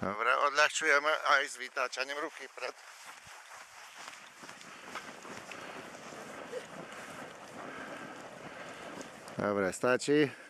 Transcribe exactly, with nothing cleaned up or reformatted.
Dobre, odľahčujeme aj s vytáčaním ruky pred. Dobre, stačí.